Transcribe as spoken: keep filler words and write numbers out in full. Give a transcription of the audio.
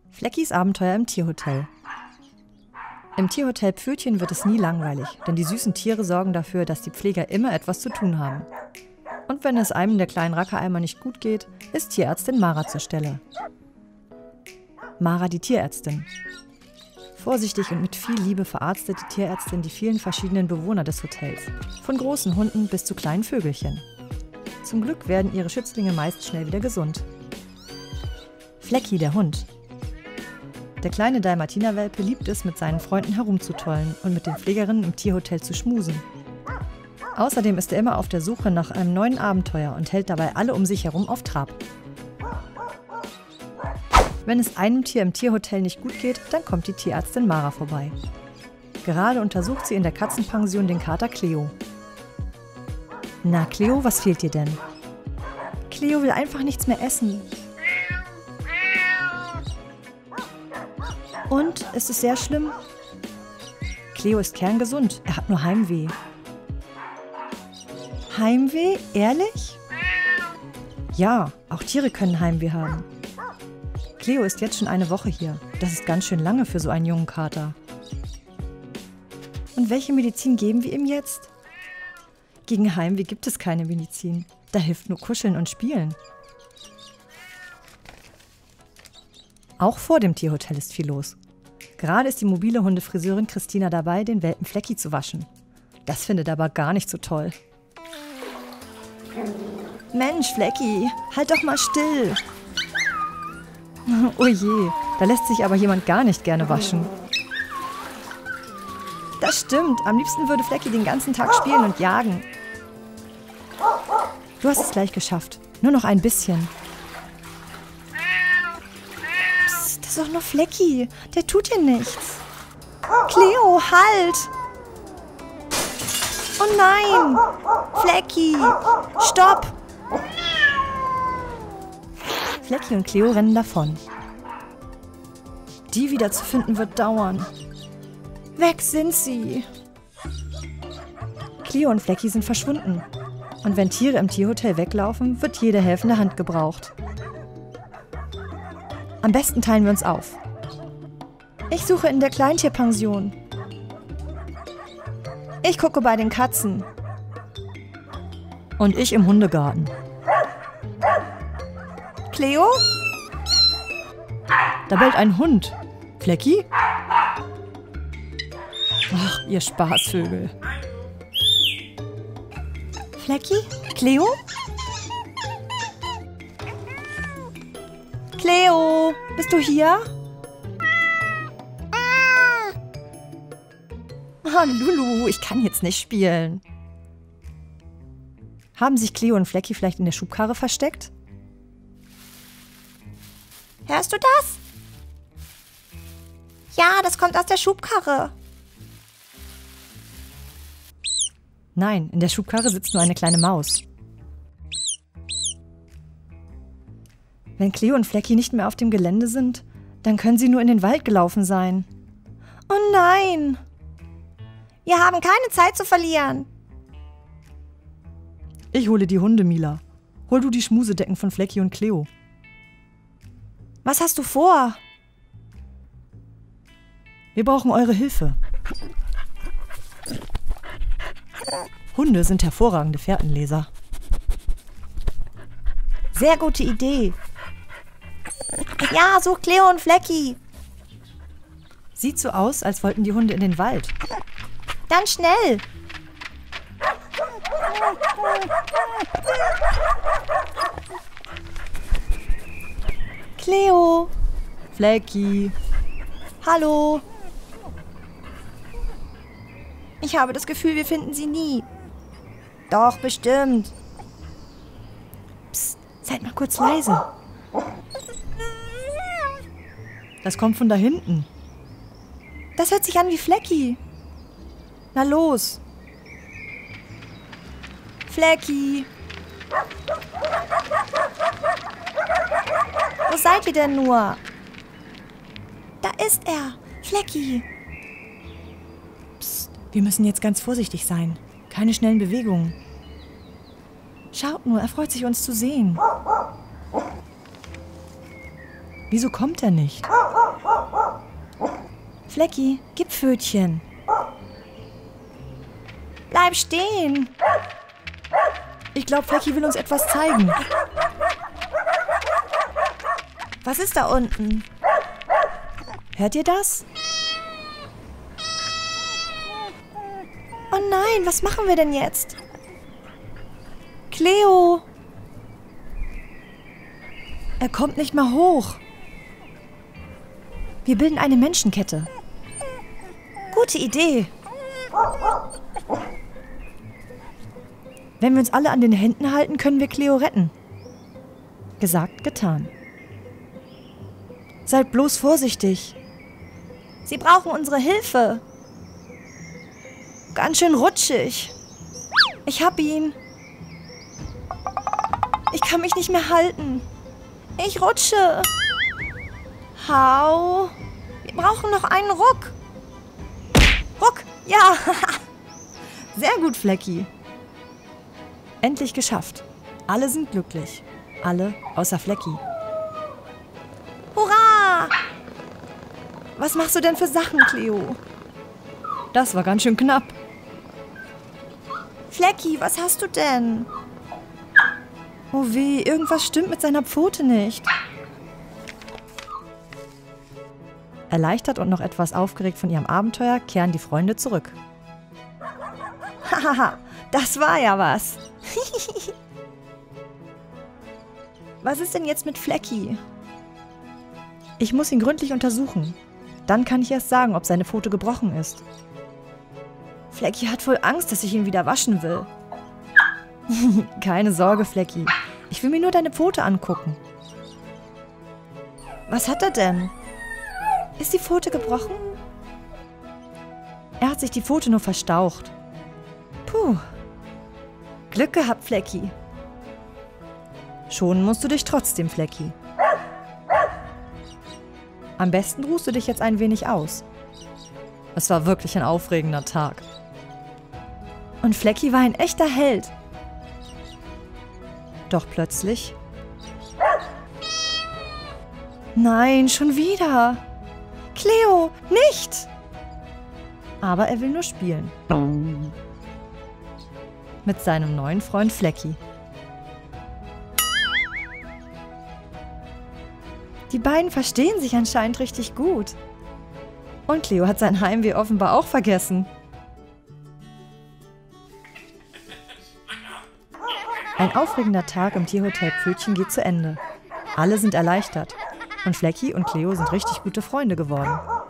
Fleckys Abenteuer im Tierhotel. Im Tierhotel Pfötchen wird es nie langweilig, denn die süßen Tiere sorgen dafür, dass die Pfleger immer etwas zu tun haben. Und wenn es einem der kleinen Rackereimer nicht gut geht, ist Tierärztin Mara zur Stelle. Mara, die Tierärztin. Vorsichtig und mit viel Liebe verarztet die Tierärztin die vielen verschiedenen Bewohner des Hotels, von großen Hunden bis zu kleinen Vögelchen. Zum Glück werden ihre Schützlinge meist schnell wieder gesund. Flecky, der Hund. Der kleine Dalmatiner-Welpe liebt es, mit seinen Freunden herumzutollen und mit den Pflegerinnen im Tierhotel zu schmusen. Außerdem ist er immer auf der Suche nach einem neuen Abenteuer und hält dabei alle um sich herum auf Trab. Wenn es einem Tier im Tierhotel nicht gut geht, dann kommt die Tierärztin Mara vorbei. Gerade untersucht sie in der Katzenpension den Kater Cleo. Na Cleo, was fehlt dir denn? Cleo will einfach nichts mehr essen. Und, ist es sehr schlimm? Cleo ist kerngesund, er hat nur Heimweh. Heimweh? Ehrlich? Ja, auch Tiere können Heimweh haben. Cleo ist jetzt schon eine Woche hier. Das ist ganz schön lange für so einen jungen Kater. Und welche Medizin geben wir ihm jetzt? Gegen Heimweh gibt es keine Medizin. Da hilft nur Kuscheln und Spielen. Auch vor dem Tierhotel ist viel los. Gerade ist die mobile Hundefriseurin Christina dabei, den Welpen Flecky zu waschen. Das findet er aber gar nicht so toll. Mensch, Flecky, halt doch mal still. Oh je, da lässt sich aber jemand gar nicht gerne waschen. Das stimmt, am liebsten würde Flecky den ganzen Tag spielen und jagen. Du hast es gleich geschafft, nur noch ein bisschen. Psst, das ist doch nur Flecky, der tut dir nichts. Cleo, halt! Oh nein! Flecky, stopp! Flecky und Cleo rennen davon. Die wiederzufinden wird dauern. Weg sind sie! Cleo und Flecky sind verschwunden. Und wenn Tiere im Tierhotel weglaufen, wird jede helfende Hand gebraucht. Am besten teilen wir uns auf. Ich suche in der Kleintierpension. Ich gucke bei den Katzen. Und ich im Hundegarten. Cleo? Da bellt ein Hund. Flecky? Ach, ihr Spaßvögel. Flecky? Cleo? Cleo, bist du hier? Oh, Lulu, ich kann jetzt nicht spielen. Haben sich Cleo und Flecky vielleicht in der Schubkarre versteckt? Hörst du das? Ja, das kommt aus der Schubkarre. Nein, in der Schubkarre sitzt nur eine kleine Maus. Wenn Cleo und Flecky nicht mehr auf dem Gelände sind, dann können sie nur in den Wald gelaufen sein. Oh nein! Wir haben keine Zeit zu verlieren. Ich hole die Hunde, Mila. Hol du die Schmusedecken von Flecky und Cleo. Was hast du vor? Wir brauchen eure Hilfe. Hunde sind hervorragende Fährtenleser. Sehr gute Idee. Ja, such Cleo und Flecky. Sieht so aus, als wollten die Hunde in den Wald. Dann schnell. Cleo. Flecky. Hallo. Ich habe das Gefühl, wir finden sie nie. Doch, bestimmt. Psst, seid mal kurz leise. Das kommt von da hinten. Das hört sich an wie Flecky. Na los. Flecky. Wo seid ihr denn nur? Da ist er. Flecky. Psst, wir müssen jetzt ganz vorsichtig sein. Keine schnellen Bewegungen. Schaut nur, er freut sich, uns zu sehen. Wieso kommt er nicht? Flecki, gib Pfötchen. Bleib stehen. Ich glaube, Flecki will uns etwas zeigen. Was ist da unten? Hört ihr das? Oh nein, was machen wir denn jetzt? Cleo! Er kommt nicht mal hoch. Wir bilden eine Menschenkette. Gute Idee. Wenn wir uns alle an den Händen halten, können wir Cleo retten. Gesagt, getan. Seid bloß vorsichtig. Sie brauchen unsere Hilfe. Ganz schön rutschig. Ich hab ihn. Ich kann mich nicht mehr halten. Ich rutsche. Hau. Wir brauchen noch einen Ruck. Ruck, ja. Sehr gut, Flecki. Endlich geschafft. Alle sind glücklich. Alle außer Flecki. Hurra! Was machst du denn für Sachen, Cleo? Das war ganz schön knapp. Flecki, was hast du denn? Oh weh, irgendwas stimmt mit seiner Pfote nicht. Erleichtert und noch etwas aufgeregt von ihrem Abenteuer kehren die Freunde zurück. Hahaha, das war ja was. Was ist denn jetzt mit Flecki? Ich muss ihn gründlich untersuchen. Dann kann ich erst sagen, ob seine Pfote gebrochen ist. Flecki hat wohl Angst, dass ich ihn wieder waschen will. Keine Sorge, Flecki. Ich will mir nur deine Pfote angucken. Was hat er denn? Ist die Pfote gebrochen? Er hat sich die Pfote nur verstaucht. Puh. Glück gehabt, Flecki. Schonen musst du dich trotzdem, Flecki. Am besten ruhst du dich jetzt ein wenig aus. Es war wirklich ein aufregender Tag. Und Flecki war ein echter Held. Doch plötzlich... Nein, schon wieder. Cleo, nicht! Aber er will nur spielen. Mit seinem neuen Freund Flecki. Die beiden verstehen sich anscheinend richtig gut. Und Cleo hat sein Heimweh offenbar auch vergessen. Ein aufregender Tag im Tierhotel Pfötchen geht zu Ende. Alle sind erleichtert. Und Flecki und Cleo sind richtig gute Freunde geworden.